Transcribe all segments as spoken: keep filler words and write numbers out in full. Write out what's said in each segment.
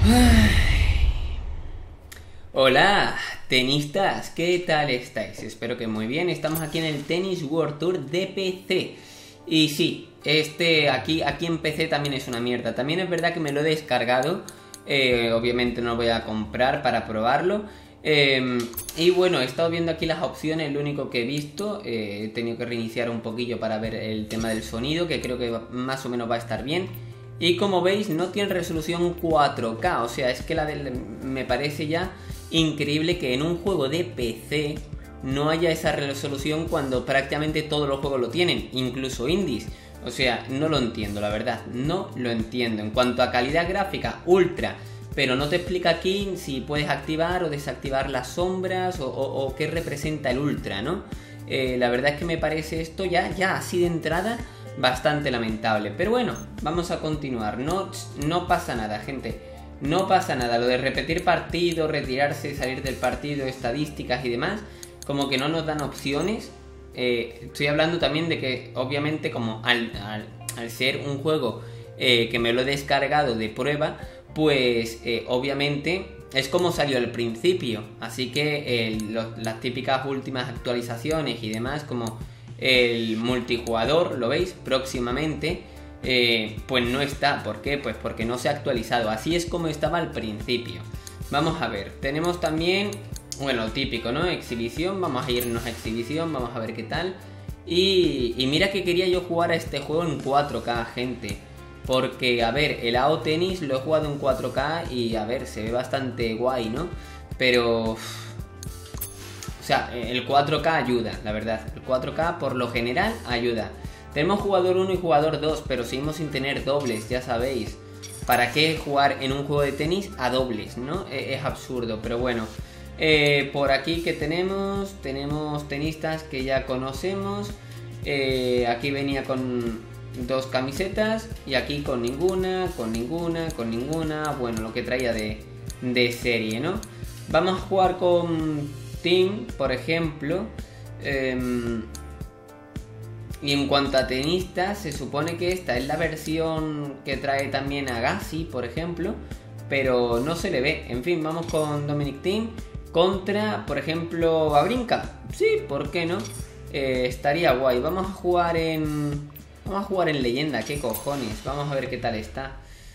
Hola, tenistas, ¿qué tal estáis? Espero que muy bien. Estamos aquí en el Tennis World Tour de P C. Y sí, este aquí, aquí en P C también es una mierda. También es verdad que me lo he descargado. Eh, obviamente no lo voy a comprar para probarlo. Eh, y bueno, he estado viendo aquí las opciones. Lo único que he visto, eh, he tenido que reiniciar un poquillo para ver el tema del sonido, que creo que más o menos va a estar bien. Y como veis, no tiene resolución cuatro K. O sea, es que la del, me parece ya increíble que en un juego de P C no haya esa resolución cuando prácticamente todos los juegos lo tienen, incluso indies. O sea, no lo entiendo, la verdad, no lo entiendo. En cuanto a calidad gráfica, ultra, pero no te explica aquí si puedes activar o desactivar las sombras o, o, o qué representa el ultra, ¿no? Eh, la verdad es que me parece esto ya, ya así de entrada bastante lamentable. Pero bueno, vamos a continuar. No, no pasa nada, gente. No pasa nada. Lo de repetir partido, retirarse, salir del partido, estadísticas y demás, como que no nos dan opciones. Eh, estoy hablando también de que, obviamente, como al, al, al ser un juego eh, que me lo he descargado de prueba, pues eh, obviamente es como salió al principio. Así que eh, los, las típicas últimas actualizaciones y demás, como el multijugador, lo veis, próximamente, eh, pues no está. ¿Por qué? Pues porque no se ha actualizado. Así es como estaba al principio. Vamos a ver, tenemos también, bueno, típico, ¿no? Exhibición, vamos a irnos a exhibición, vamos a ver qué tal. Y, y mira que quería yo jugar a este juego en cuatro K, gente. Porque, a ver, el A O Tennis lo he jugado en cuatro K y, a ver, se ve bastante guay, ¿no? Pero... O sea, el cuatro K ayuda, la verdad. El cuatro K por lo general ayuda. Tenemos jugador uno y jugador dos, pero seguimos sin tener dobles, ya sabéis. ¿Para qué jugar en un juego de tenis a dobles, no? Es, es absurdo, pero bueno. Eh, por aquí que tenemos, tenemos tenistas que ya conocemos. Eh, aquí venía con dos camisetas y aquí con ninguna, con ninguna, con ninguna. Bueno, lo que traía de, de serie, ¿no? Vamos a jugar con Team, por ejemplo. Eh, y en cuanto a tenistas, se supone que esta es la versión que trae también Agassi, por ejemplo, pero no se le ve. En fin, vamos con Dominic Thiem contra, por ejemplo, Wawrinka. Sí, ¿por qué no? Eh, estaría guay. Vamos a jugar en... Vamos a jugar en leyenda, qué cojones. Vamos a ver qué tal está.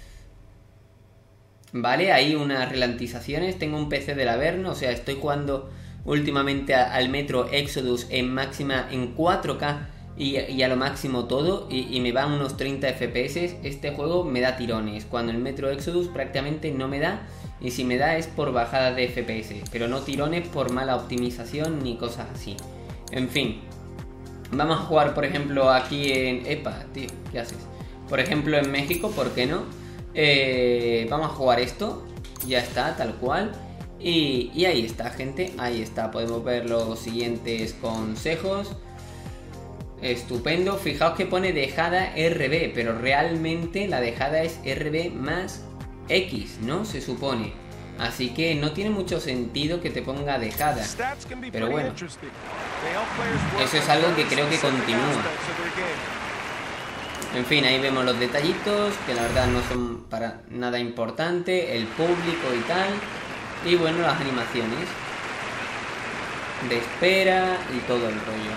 Vale, hay unas ralentizaciones. Tengo un P C del Averno, o sea, estoy jugando últimamente al Metro Exodus en máxima en cuatro K y, y a lo máximo todo, y, y me va a unos treinta F P S. Este juego me da tirones, cuando el Metro Exodus prácticamente no me da, y si me da es por bajada de F P S, pero no tirones por mala optimización ni cosas así. En fin, vamos a jugar por ejemplo aquí en... Epa, tío, ¿qué haces? Por ejemplo en México, ¿por qué no? Eh, vamos a jugar esto, ya está, tal cual. Y, y ahí está, gente, ahí está. Podemos ver los siguientes consejos. Estupendo. Fijaos que pone dejada R B, pero realmente la dejada es R B más X, ¿no? Se supone. Así que no tiene mucho sentido que te ponga dejada. Pero bueno, eso es algo que creo que continúa. En fin, ahí vemos los detallitos, que la verdad no son para nada importante. El público y tal. Y bueno, las animaciones de espera y todo el rollo.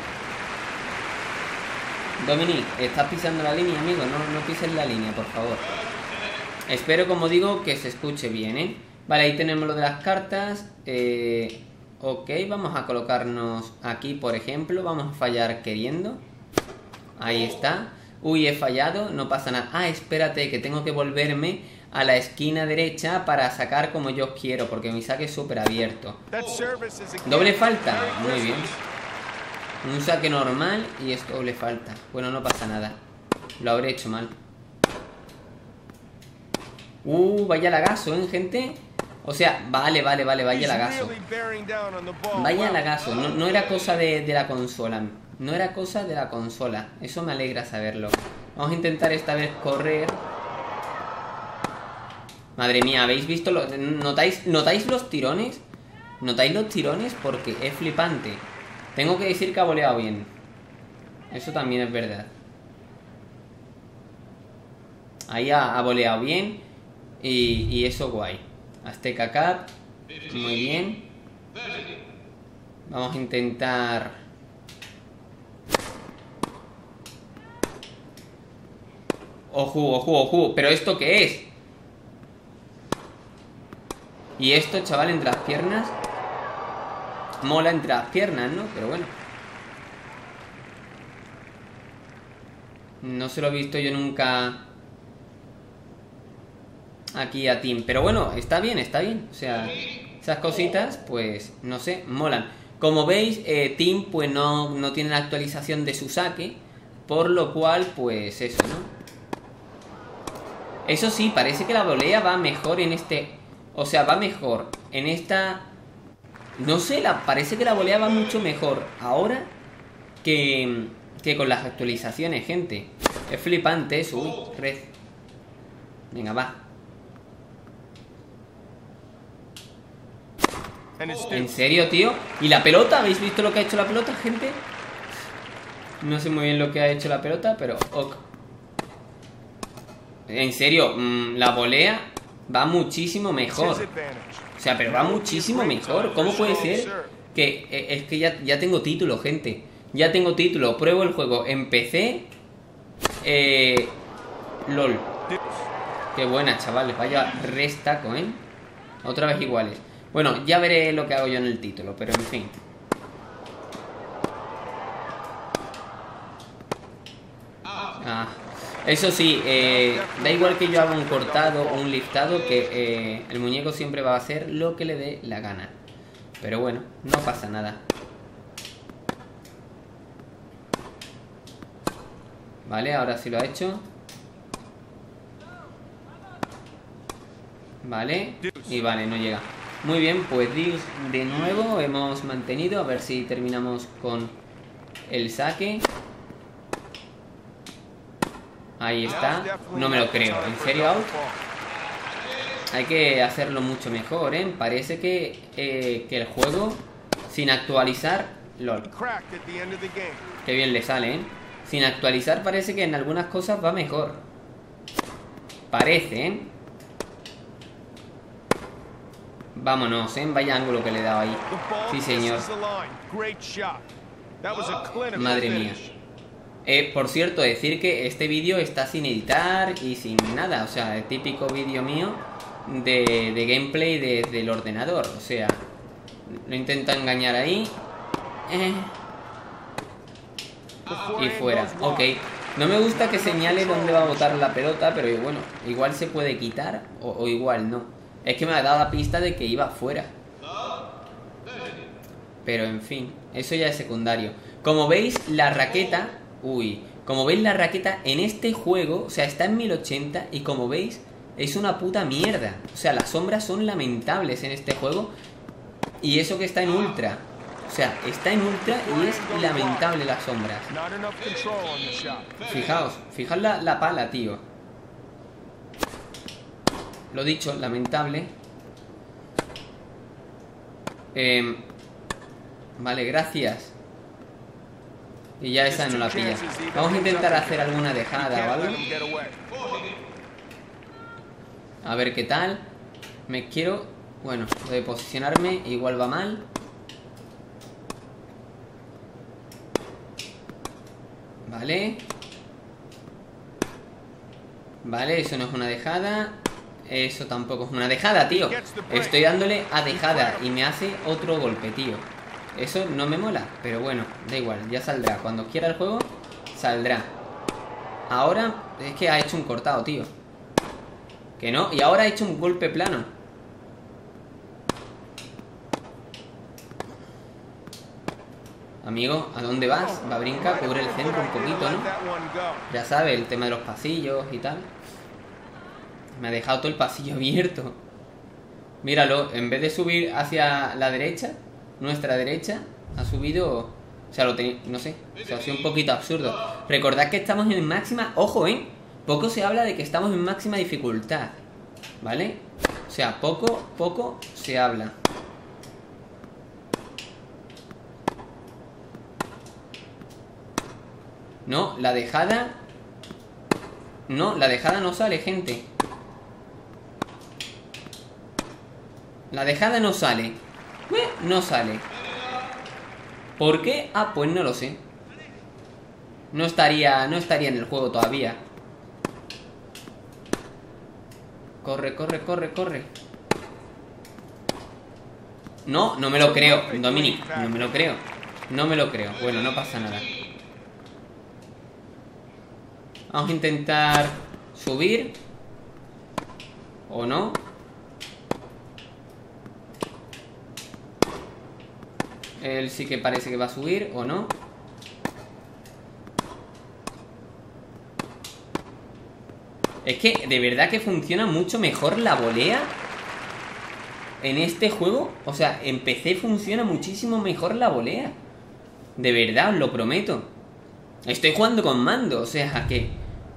Dominic, estás pisando la línea, amigo. No, no pises la línea, por favor. Espero, como digo, que se escuche bien, ¿eh? Vale, ahí tenemos lo de las cartas. Eh, ok, vamos a colocarnos aquí, por ejemplo. Vamos a fallar queriendo. Ahí está. Uy, he fallado, no pasa nada. Ah, espérate, que tengo que volverme a la esquina derecha para sacar como yo quiero, porque mi saque es súper abierto. Doble falta, muy bien. Un saque normal y es doble falta. Bueno, no pasa nada. Lo habré hecho mal. Uh, vaya lagazo, ¿eh, gente? O sea, vale, vale, vale, vaya lagazo. Vaya lagazo, no, no era cosa de, de la consola. No era cosa de la consola. Eso me alegra saberlo. Vamos a intentar esta vez correr. Madre mía, ¿habéis visto? Lo, ¿notáis, ¿Notáis los tirones? ¿Notáis los tirones? Porque es flipante. Tengo que decir que ha voleado bien. Eso también es verdad. Ahí ha, ha voleado bien. Y, y eso guay. Azteca Cup. Muy bien. Vamos a intentar... Ojo, ojo, ojo. ¿Pero esto qué es? Y esto, chaval, entre las piernas. Mola entre las piernas, ¿no? Pero bueno. No se lo he visto yo nunca aquí a Tim. Pero bueno, está bien, está bien. O sea, esas cositas, pues, no sé, molan. Como veis, eh, Tim, pues no, no tiene la actualización de su saque. Por lo cual, pues eso, ¿no? Eso sí, parece que la volea va mejor en este... O sea, va mejor en esta... No sé, la, parece que la volea va mucho mejor ahora que, que con las actualizaciones, gente. Es flipante eso. Uy, red. Venga, va. ¿En serio, tío? ¿Y la pelota? ¿Habéis visto lo que ha hecho la pelota, gente? No sé muy bien lo que ha hecho la pelota, pero... Ok. En serio, mmm, la volea va muchísimo mejor. O sea, pero va muchísimo mejor. ¿Cómo puede ser? Que eh, es que ya, ya tengo título, gente. Ya tengo título. Pruebo el juego en P C. Eh... LOL. Qué buena, chavales. Vaya restaco, ¿eh? Otra vez iguales. Bueno, ya veré lo que hago yo en el título, pero en fin. Ah, eso sí, eh, da igual que yo haga un cortado o un liftado, que eh, el muñeco siempre va a hacer lo que le dé la gana. Pero bueno, no pasa nada. Vale, ahora sí lo ha hecho. Vale, y vale, no llega. Muy bien, pues Dios, de nuevo hemos mantenido. A ver si terminamos con el saque. Ahí está. No me lo creo. ¿En serio, out? Hay que hacerlo mucho mejor, ¿eh? Parece que, eh, que el juego, sin actualizar... LOL. Qué bien le sale, ¿eh? Sin actualizar parece que en algunas cosas va mejor. Parece, ¿eh? Vámonos, ¿eh? Vaya ángulo que le he dado ahí. Sí, señor. Madre mía. Eh, por cierto, decir que este vídeo está sin editar y sin nada. O sea, el típico vídeo mío de, de gameplay desde el ordenador. O sea, lo intento engañar ahí. Eh. Y fuera. Ok. No me gusta que señale dónde va a botar la pelota, pero bueno, igual se puede quitar o, o igual no. Es que me ha dado la pista de que iba fuera. Pero en fin, eso ya es secundario. Como veis, la raqueta... Uy, como veis la raqueta en este juego, o sea, está en mil ochenta y como veis, es una puta mierda. O sea, las sombras son lamentables en este juego. Y eso que está en ultra. O sea, está en ultra y es lamentable las sombras. Fijaos, fijaos la, la pala, tío. Lo dicho, lamentable. eh, Vale, gracias. Y ya esa no la pilla. Vamos a intentar hacer alguna dejada o algo. A ver qué tal. Me quiero... Bueno, lo de posicionarme igual va mal. Vale. Vale, eso no es una dejada. Eso tampoco es una dejada, tío. Estoy dándole a dejada y me hace otro golpe, tío. Eso no me mola, pero bueno, da igual, ya saldrá. Cuando quiera el juego, saldrá. Ahora es que ha hecho un cortado, tío. Que no, y ahora ha hecho un golpe plano. Amigo, ¿a dónde vas? Va a brincar, cubre el centro un poquito, ¿no? Ya sabe, el tema de los pasillos y tal. Me ha dejado todo el pasillo abierto. Míralo, en vez de subir hacia la derecha, nuestra derecha, ha subido... O sea, lo tenía... No sé, o sea, ha sido un poquito absurdo. Recordad que estamos en máxima... Ojo, ¿eh? Poco se habla de que estamos en máxima dificultad, ¿vale? O sea, poco, poco se habla. No, la dejada... No, la dejada no sale, gente. La dejada no sale. Eh, no sale. ¿Por qué? Ah, pues no lo sé. No estaría, no estaría en el juego todavía. Corre, corre, corre, corre. No, no me lo creo, Dominic, no me lo creo. No me lo creo. Bueno, no pasa nada. Vamos a intentar subir. ¿O no? Él sí que parece que va a subir, ¿o no? Es que de verdad que funciona mucho mejor la volea en este juego. O sea, en P C funciona muchísimo mejor la volea. De verdad, os lo prometo. Estoy jugando con mando, o sea que...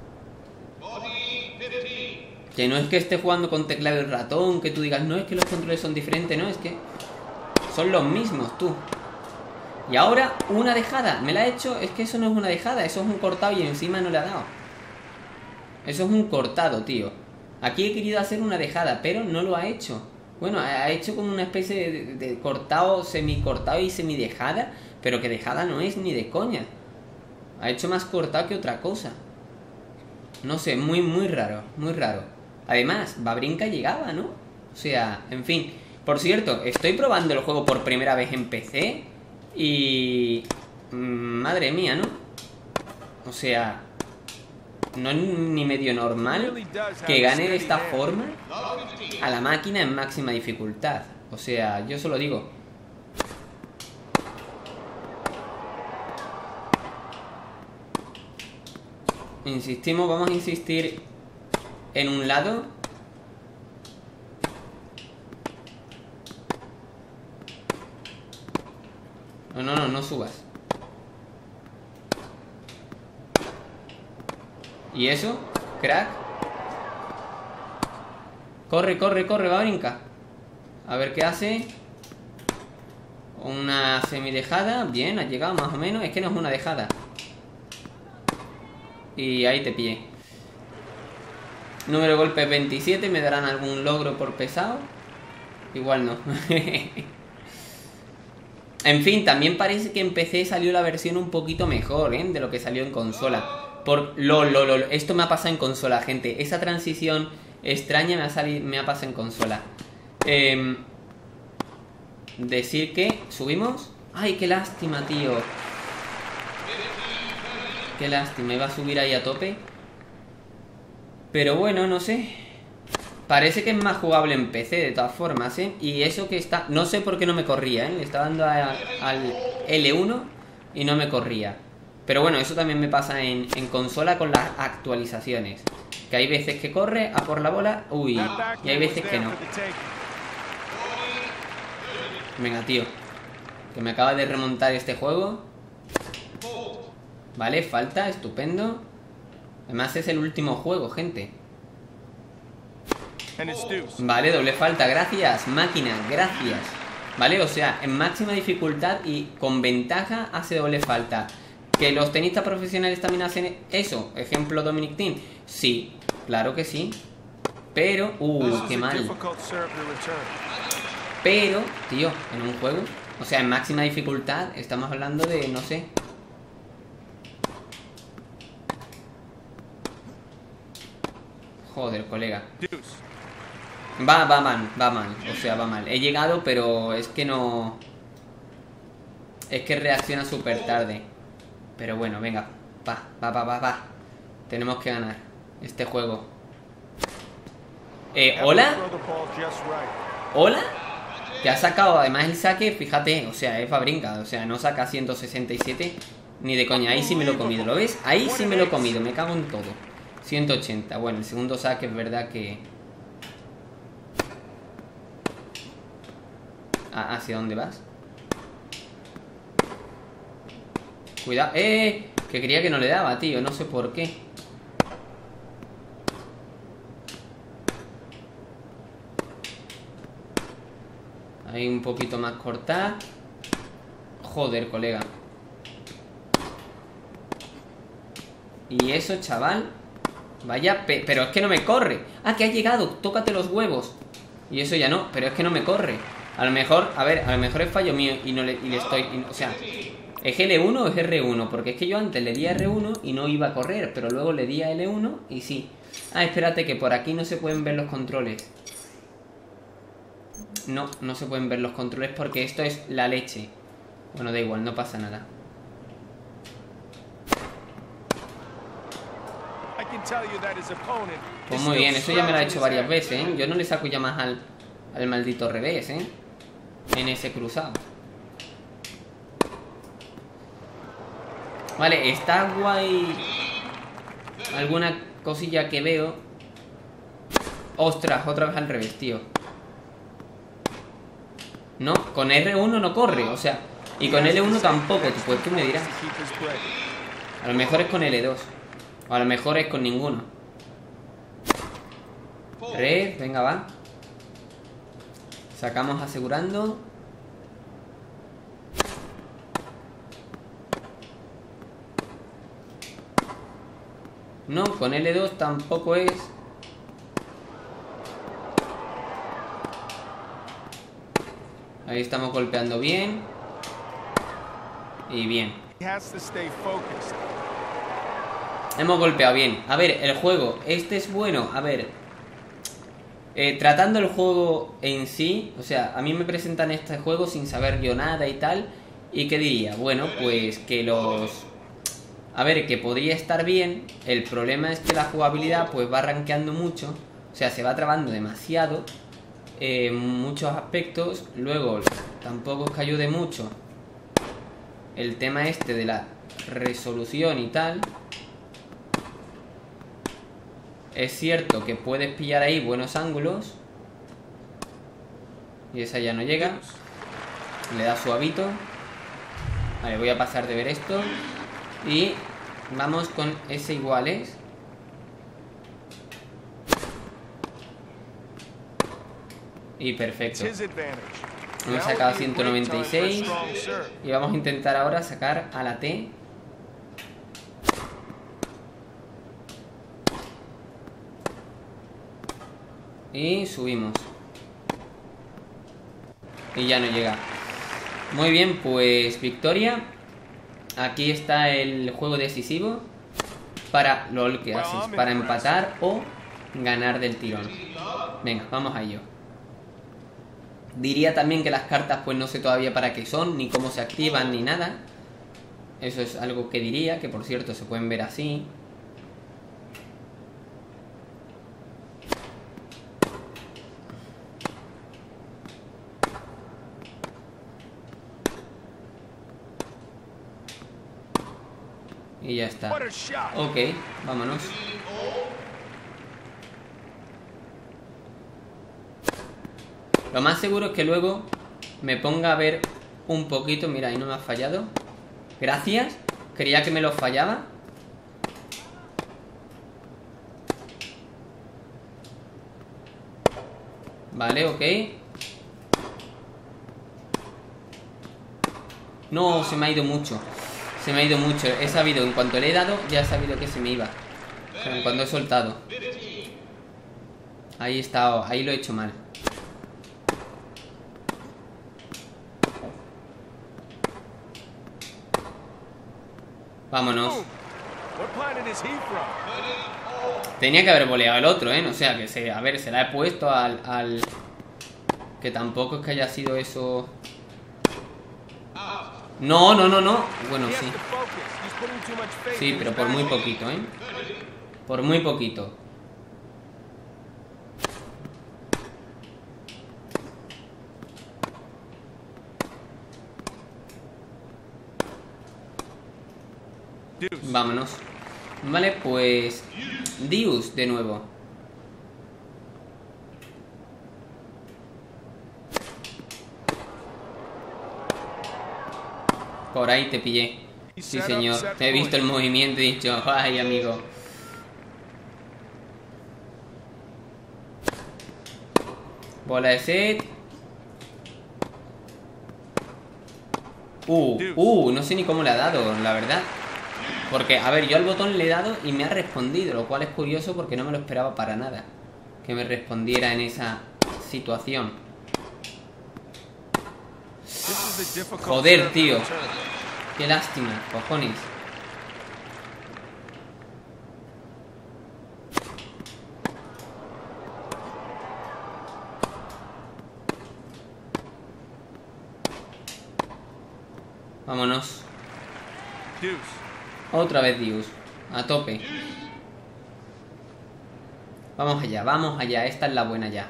Que no es que esté jugando con teclado y ratón, que tú digas, no, es que los controles son diferentes, no, es que... Son los mismos, tú. Y ahora, una dejada. Me la ha hecho, es que eso no es una dejada, eso es un cortado y encima no le ha dado. Eso es un cortado, tío. Aquí he querido hacer una dejada, pero no lo ha hecho. Bueno, ha hecho como una especie de, de cortado, semi-cortado y semi-dejada, pero que dejada no es ni de coña. Ha hecho más cortado que otra cosa. No sé, muy, muy raro, muy raro. Además, Babrinka llegaba, ¿no? O sea, en fin. Por cierto, estoy probando el juego por primera vez en P C y... Madre mía, ¿no? O sea... No es ni medio normal que gane de esta forma a la máquina en máxima dificultad. O sea, yo solo digo. Insistimos, vamos a insistir en un lado. No, no, no, no subas. ¿Y eso? Crack. Corre, corre, corre, va a brincar. A ver qué hace. Una semidejada. Bien, ha llegado más o menos. Es que no es una dejada. Y ahí te pillé. Número de golpes veintisiete. ¿Me darán algún logro por pesado? Igual no. En fin, también parece que en P C salió la versión un poquito mejor, ¿eh? De lo que salió en consola. Por lo, lo, lo, esto me ha pasado en consola, gente. Esa transición extraña me ha, salido, me ha pasado en consola. Eh, decir que... ¿Subimos? ¡Ay, qué lástima, tío! Qué lástima, iba a subir ahí a tope. Pero bueno, no sé. Parece que es más jugable en P C, de todas formas, ¿eh? Y eso que está... No sé por qué no me corría, ¿eh? Le estaba dando a, al L uno y no me corría. Pero bueno, eso también me pasa en, en consola con las actualizaciones. Que hay veces que corre a por la bola. Uy, y hay veces que no. Venga, tío. Que me acaba de remontar este juego. Vale, falta, estupendo. Además es el último juego, gente. Vale, doble falta, gracias, máquina, gracias. Vale, o sea, en máxima dificultad y con ventaja hace doble falta. ¿Que los tenistas profesionales también hacen eso? Ejemplo, Dominic Thiem. Sí, claro que sí. Pero, uh, qué mal. Pero, tío, en un juego, o sea, en máxima dificultad, estamos hablando de, no sé. Joder, colega. Va, va mal, va mal, o sea, va mal. He llegado, pero es que no... Es que reacciona súper tarde. Pero bueno, venga, va, va, va, va, va. Tenemos que ganar este juego. Eh, ¿hola? ¿Hola? Que ha sacado además el saque, fíjate, o sea, es Babrinka, o sea, no saca ciento sesenta y siete ni de coña. Ahí sí me lo he comido, ¿lo ves? Ahí sí me lo he comido, me cago en todo. ciento ochenta, bueno, el segundo saque es verdad que... Ah, ¿hacia dónde vas? Cuidado, eh, que creía que no le daba, tío, no sé por qué. Ahí un poquito más cortada. Joder, colega. Y eso, chaval. Vaya, pe pero es que no me corre. Ah, que ha llegado, tócate los huevos. Y eso ya no, pero es que no me corre. A lo mejor, a ver, a lo mejor es fallo mío y no le, y le estoy... Y, o sea, ¿es L uno o es R uno? Porque es que yo antes le di a R uno y no iba a correr, pero luego le di a L uno y sí. Ah, espérate, que por aquí no se pueden ver los controles. No, no se pueden ver los controles porque esto es la leche. Bueno, da igual, no pasa nada. Pues muy bien, eso ya me lo ha hecho varias veces, ¿eh? Yo no le saco ya más al, al maldito revés, ¿eh? En ese cruzado. Vale, está guay. Alguna cosilla que veo. Ostras, otra vez al revés, tío. No, con R uno no corre, o sea, y con L uno tampoco, pues tú me dirás. A lo mejor es con L dos. O a lo mejor es con ninguno. Red, venga, va. Sacamos asegurando. No, con L dos tampoco es. Ahí estamos golpeando bien. Y bien. Hemos golpeado bien. A ver, el juego, este es bueno. A ver, eh, tratando el juego en sí, o sea, a mí me presentan este juego sin saber yo nada y tal. ¿Y qué diría? Bueno, pues que los... A ver, que podría estar bien. El problema es que la jugabilidad pues va rankeando mucho. O sea, se va trabando demasiado en eh, muchos aspectos. Luego, tampoco es que ayude mucho el tema este de la resolución y tal. Es cierto que puedes pillar ahí buenos ángulos. Y esa ya no llega. Le da suavito. Vale, voy a pasar de ver esto. Y vamos con ese iguales. Y perfecto. Hemos sacado ciento noventa y seis. Y vamos a intentar ahora sacar a la T. Y subimos. Y ya no llega. Muy bien, pues victoria. Aquí está el juego decisivo. Para LOL, que haces, para empatar o ganar del tirón. Venga, vamos a ello. Diría también que las cartas pues no sé todavía para qué son, ni cómo se activan, ni nada. Eso es algo que diría, que por cierto se pueden ver así. Y ya está. Ok, vámonos. Lo más seguro es que luego me ponga a ver un poquito. Mira, ahí no me ha fallado. Gracias. Creía que me lo fallaba. Vale, ok. No, se me ha ido mucho. Se me ha ido mucho. He sabido, en cuanto le he dado, ya he sabido que se me iba. O sea, en cuanto he soltado. Ahí está, ahí lo he hecho mal. Vámonos. Tenía que haber voleado el otro, ¿eh? O sea, que se... A ver, se la he puesto al... al... Que tampoco es que haya sido eso... No, no, no, no. Bueno, sí. Sí, pero por muy poquito, ¿eh? Por muy poquito. Vámonos. Vale, pues... Dius de nuevo. Por ahí te pillé. Sí, señor. He visto el movimiento y he dicho, ay, amigo. Bola de set. Uh, uh, no sé ni cómo le ha dado, la verdad. Porque, a ver, yo al botón le he dado y me ha respondido, lo cual es curioso porque no me lo esperaba para nada. Que me respondiera en esa situación. Joder, tío. Qué lástima, cojones. Vámonos. Otra vez Dios. A tope. Vamos allá, vamos allá. Esta es la buena ya.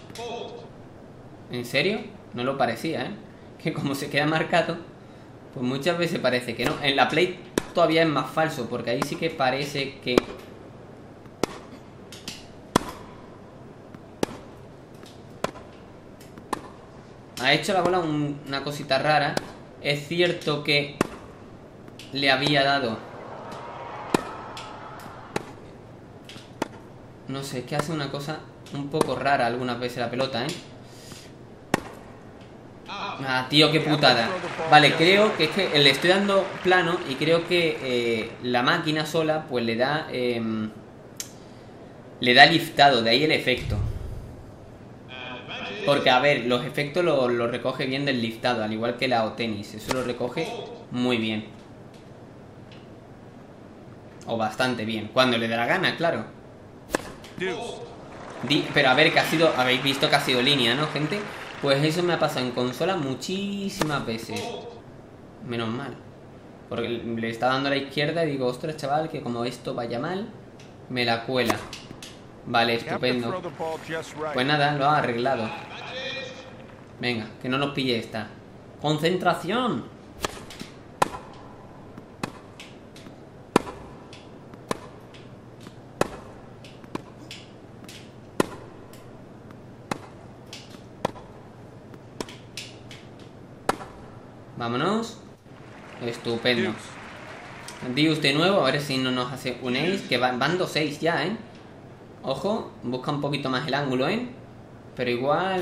¿En serio? No lo parecía, ¿eh? Que como se queda marcado, pues muchas veces parece que no. En la Play todavía es más falso, porque ahí sí que parece que... Ha hecho la bola un, una cosita rara. Es cierto que le había dado... No sé, es que hace una cosa un poco rara algunas veces la pelota, ¿eh? Ah, tío, qué putada. Vale, creo que es que le estoy dando plano y creo que eh, la máquina sola pues le da... Eh, le da liftado, de ahí el efecto. Porque, a ver, los efectos los lo recoge bien del liftado, al igual que la O tenis. Eso lo recoge muy bien. O bastante bien. Cuando le dé la gana, claro. Di, pero a ver, que ha sido... Habéis visto que ha sido línea, ¿no, gente? Pues eso me ha pasado en consola muchísimas veces. Menos mal. Porque le está dando a la izquierda y digo, ostras, chaval, que como esto vaya mal, me la cuela. Vale, estupendo. Pues nada, lo ha arreglado. Venga, que no nos pille esta. ¡Concentración! Vámonos. Estupendo. Dios de nuevo, a ver si no nos hace un ace. Que van, van dos seis ya, ¿eh? Ojo, busca un poquito más el ángulo, ¿eh? Pero igual...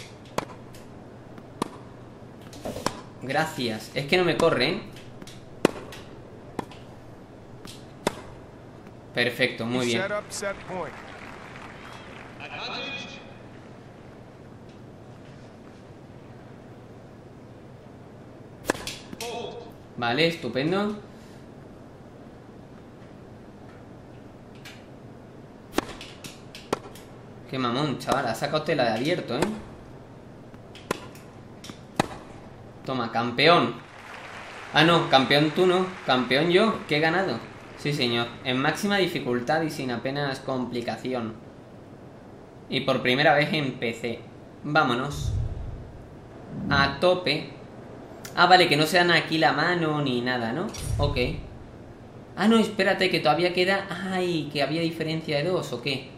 Gracias. Es que no me corre, ¿eh? Perfecto, muy bien. Vale, estupendo. Qué mamón, chaval. Ha sacado tela de abierto, ¿eh? Toma, campeón. Ah, no, campeón tú no. Campeón yo, que he ganado. Sí, señor. En máxima dificultad y sin apenas complicación. Y por primera vez en P C. Vámonos. A tope. Ah, vale, que no se dan aquí la mano ni nada, ¿no? Ok. Ah, no, espérate, que todavía queda... Ay, que había diferencia de dos, ¿o qué?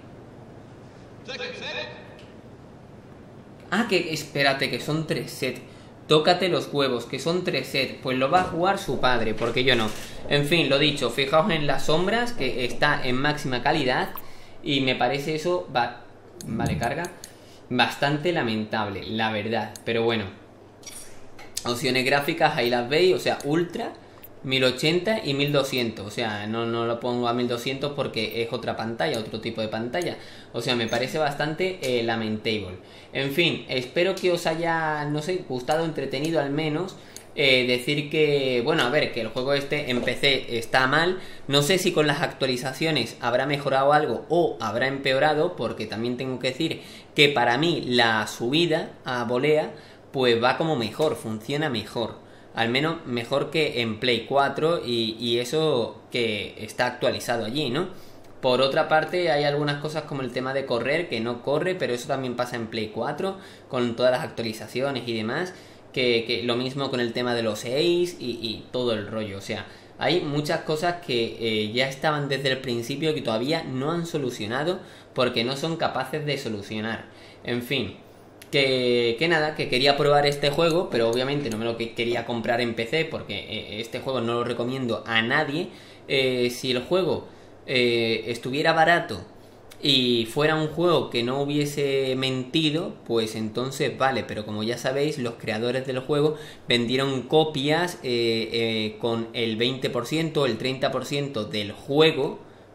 Ah, que espérate, que son tres sets. Tócate los huevos, que son tres sets. Pues lo va a jugar su padre, porque yo no. En fin, lo dicho, fijaos en las sombras, que está en máxima calidad. Y me parece eso... Va... Vale, carga. Bastante lamentable, la verdad. Pero bueno. Opciones gráficas, ahí las veis, o sea, ultra, mil ochenta y mil doscientos. O sea, no, no lo pongo a mil doscientos porque es otra pantalla, otro tipo de pantalla. O sea, me parece bastante eh, lamentable. En fin, espero que os haya, no sé, gustado, entretenido al menos. Eh, decir que, bueno, a ver, que el juego este en P C está mal. No sé si con las actualizaciones habrá mejorado algo o habrá empeorado, porque también tengo que decir que para mí la subida a volea pues va como mejor, funciona mejor. Al menos mejor que en Play cuatro y, y eso que está actualizado allí, ¿no? Por otra parte, hay algunas cosas como el tema de correr, que no corre, pero eso también pasa en Play cuatro, con todas las actualizaciones y demás. Que, que lo mismo con el tema de los ace y, y todo el rollo. O sea, hay muchas cosas que eh, ya estaban desde el principio que todavía no han solucionado porque no son capaces de solucionar. En fin... Que, que nada, que quería probar este juego, pero obviamente no me lo que quería comprar en P C porque eh, este juego no lo recomiendo a nadie. Eh, si el juego eh, estuviera barato y fuera un juego que no hubiese mentido, pues entonces vale, pero como ya sabéis, los creadores del juego vendieron copias eh, eh, con el veinte por ciento, el treinta por ciento del juego,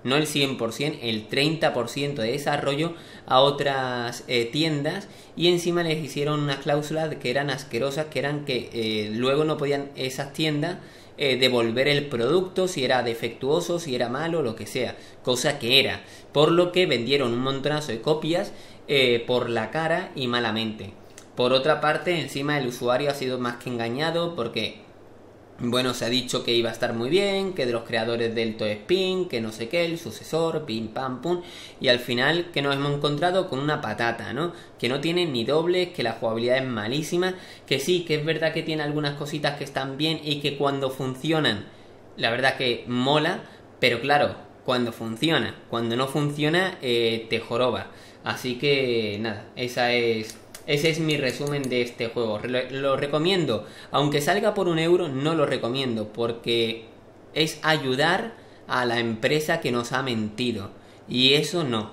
no el cien por ciento, el treinta por ciento de desarrollo a otras eh, tiendas, y encima les hicieron unas cláusulas que eran asquerosas, que eran que eh, luego no podían esas tiendas eh, devolver el producto si era defectuoso, si era malo, lo que sea, cosa que era, por lo que vendieron un montonazo de copias eh, por la cara y malamente. Por otra parte, encima el usuario ha sido más que engañado porque, bueno, se ha dicho que iba a estar muy bien, que de los creadores del Toe Spin, que no sé qué, el sucesor, pim pam pum, y al final que nos hemos encontrado con una patata, ¿no? Que no tiene ni dobles, que la jugabilidad es malísima, que sí, que es verdad que tiene algunas cositas que están bien y que cuando funcionan, la verdad que mola, pero claro, cuando funciona, cuando no funciona, eh, te joroba. Así que nada, esa es... Ese es mi resumen de este juego. Lo, lo recomiendo. Aunque salga por un euro, no lo recomiendo. Porque es ayudar a la empresa que nos ha mentido. Y eso no.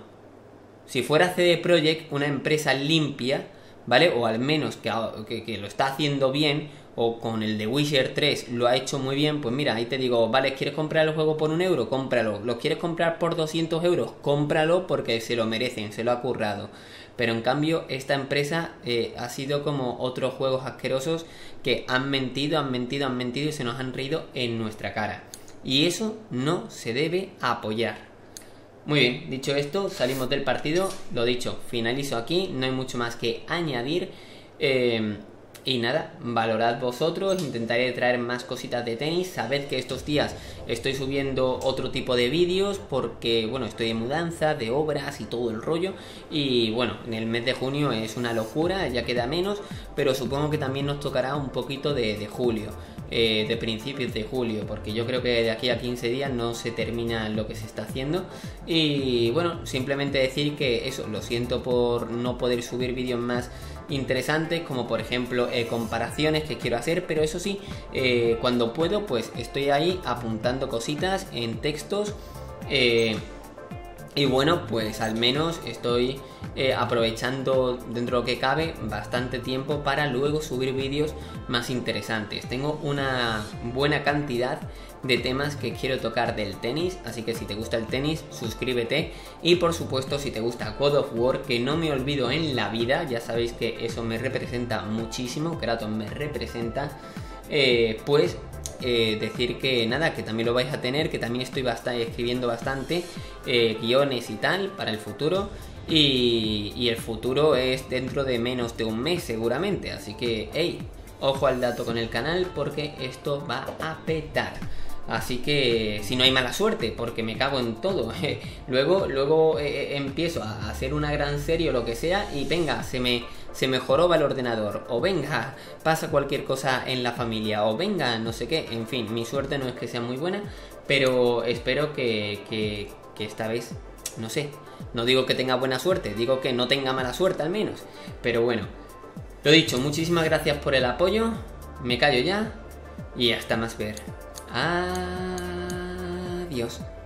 Si fuera C D Projekt, una empresa limpia, ¿vale? O al menos que, que, que lo está haciendo bien, o con el de Witcher tres lo ha hecho muy bien, pues mira, ahí te digo, vale, ¿quieres comprar el juego por un euro? Cómpralo. ¿Lo quieres comprar por doscientos euros? Cómpralo porque se lo merecen, se lo ha currado. Pero en cambio esta empresa eh, ha sido como otros juegos asquerosos que han mentido, han mentido, han mentido y se nos han reído en nuestra cara. Y eso no se debe apoyar. Muy bien, dicho esto, salimos del partido. Lo dicho, finalizo aquí, no hay mucho más que añadir. Eh, y nada, valorad vosotros, intentaré traer más cositas de tenis. Sabed que estos días estoy subiendo otro tipo de vídeos porque, bueno, estoy de mudanza, de obras y todo el rollo. Y bueno, en el mes de junio es una locura, ya queda menos, pero supongo que también nos tocará un poquito de, de julio, eh, de principios de julio, porque yo creo que de aquí a quince días no se termina lo que se está haciendo. Y bueno, simplemente decir que eso, lo siento por no poder subir vídeos más interesantes, como por ejemplo eh, comparaciones que quiero hacer, pero eso sí, eh, cuando puedo pues estoy ahí apuntando cositas en textos, eh, y bueno, pues al menos estoy eh, aprovechando dentro de lo que cabe bastante tiempo para luego subir vídeos más interesantes. Tengo una buena cantidad de temas que quiero tocar del tenis, así que si te gusta el tenis, suscríbete. Y por supuesto, si te gusta God of War, que no me olvido en la vida, ya sabéis que eso me representa muchísimo, Kratos me representa, eh, pues... Eh, decir que nada, que también lo vais a tener, que también estoy bastante, escribiendo bastante eh, guiones y tal para el futuro, y, y el futuro es dentro de menos de un mes seguramente, así que hey, ojo al dato con el canal porque esto va a petar. Así que si no hay mala suerte, porque me cago en todo. luego luego eh, empiezo a hacer una gran serie o lo que sea y venga, se me, se me joroba el ordenador. O venga, pasa cualquier cosa en la familia. O venga, no sé qué. En fin, mi suerte no es que sea muy buena, pero espero que, que, que esta vez, no sé. No digo que tenga buena suerte, digo que no tenga mala suerte al menos. Pero bueno, lo dicho, muchísimas gracias por el apoyo. Me callo ya y hasta más ver. Adiós.